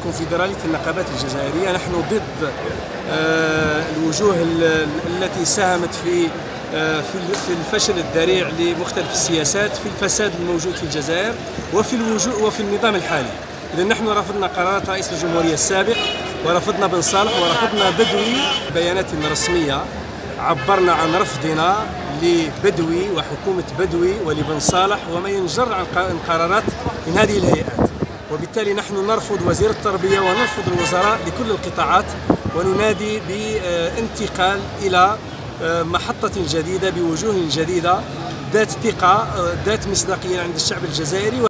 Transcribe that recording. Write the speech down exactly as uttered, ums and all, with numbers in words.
كونفدرالية النقابات الجزائرية نحن ضد الوجوه التي ساهمت في في الفشل الذريع لمختلف السياسات، في الفساد الموجود في الجزائر وفي الوجوه وفي النظام الحالي. إذا نحن رفضنا قرارات رئيس الجمهورية السابق، ورفضنا بن صالح، ورفضنا بدوي. بيانات رسمية عبرنا عن رفضنا لبدوي وحكومة بدوي ولبن صالح وما ينجر عن قرارات من هذه الهيئات، وبالتالي نحن نرفض وزير التربية ونرفض الوزراء لكل القطاعات، وننادي بانتقال إلى محطة جديدة بوجوه جديدة ذات ثقة ذات مصداقية عند الشعب الجزائري.